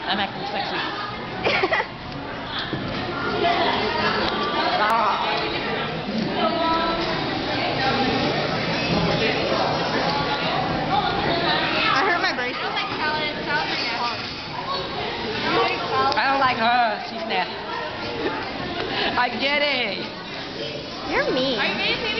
I'm acting sexy. I hurt my bracelet. I don't like her. She's nasty. I get it. You're mean.